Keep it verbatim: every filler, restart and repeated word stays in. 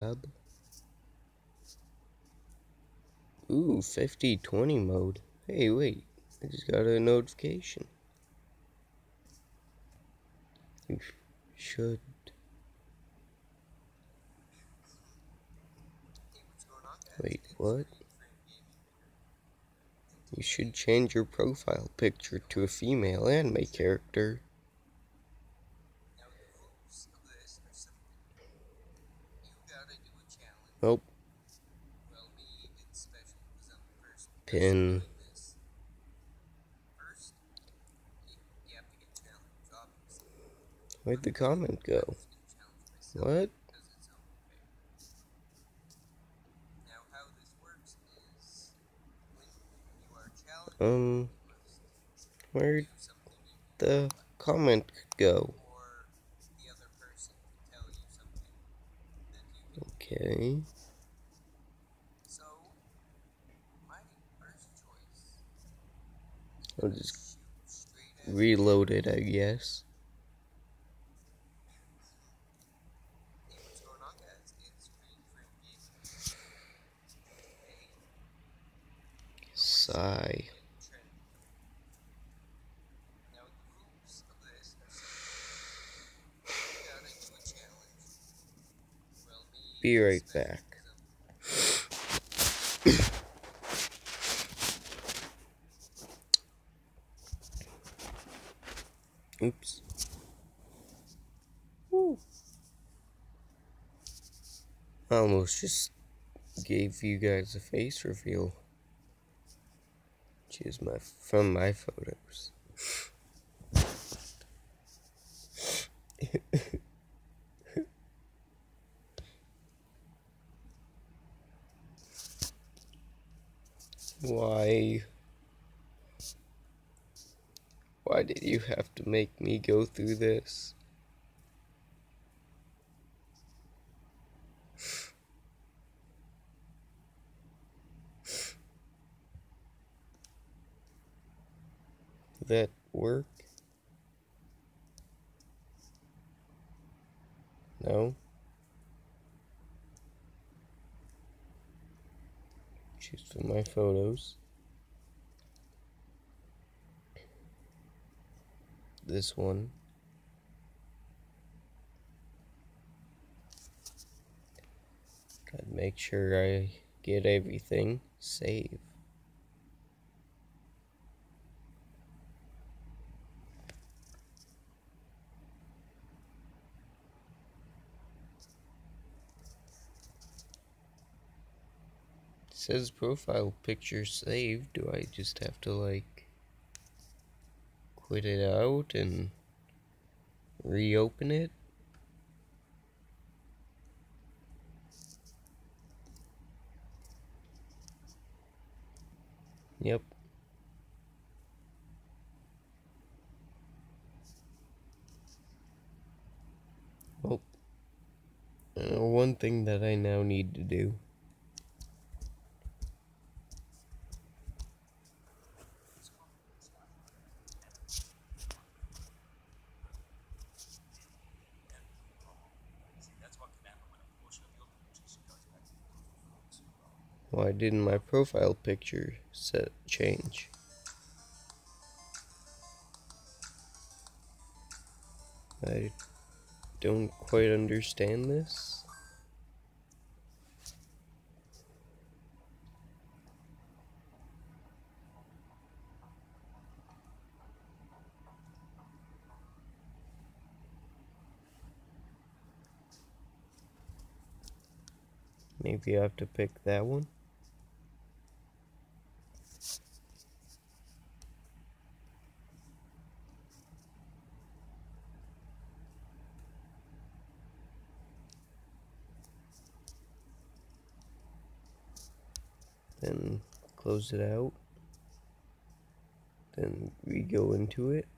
Ooh, fifty twenty mode. Hey, wait. I just got a notification. You should. Wait, what? You should change your profile picture to a female anime character. Nope. Pin. Where'd the comment go? What? Um, where'd the comment go? Okay. I'll just reload it, I guess. Sigh. Be right back. Oops. Woo. I almost just gave you guys a face reveal. Which is my from my photos. Why? Why did you have to make me go through this? Did that work? No? Choose from my photos. This one. Gotta make sure I get everything. Save. It says profile picture saved. Do I just have to like quit it out and reopen it? Yep. Oh. Uh, one thing that I now need to do. Why didn't my profile picture set change? I don't quite understand this. Maybe I have to pick that one. Then close it out. Then we go into it.